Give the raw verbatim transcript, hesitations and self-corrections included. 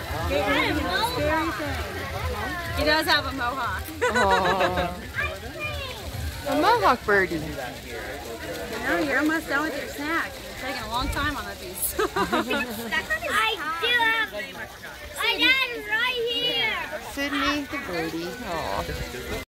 He does have a mohawk. Oh. A mohawk birdie. You know, you're almost done with your snack. You're taking a long time on that piece. I do have my dad right here. Sydney the birdie. Aw.